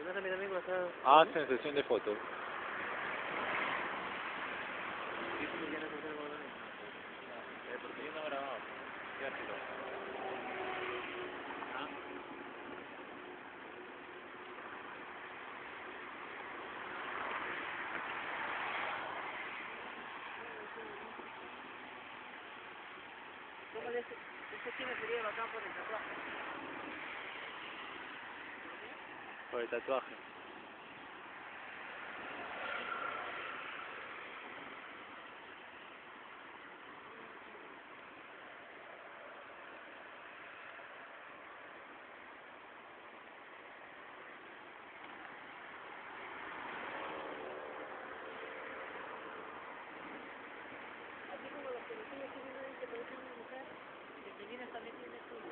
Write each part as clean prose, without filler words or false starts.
a mi amigo acá. Ah, sesión de fotos. Porque yo no he grabado. Ya sí lo. ¿Ah? ¿Cómo le ese tiene sería bacán por el tatuaje? Por el tatuaje. Así como los peluquines tienen una que parece una mujer, el que viene también tiene suyo.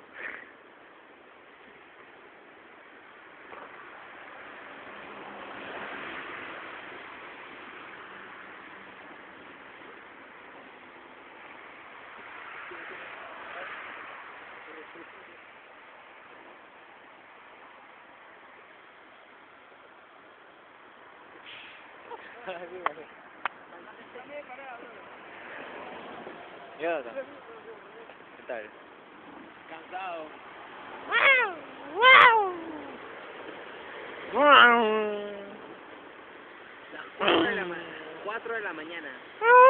Ya está. ¿Qué tal? Cansado. Las 4 de la mañana.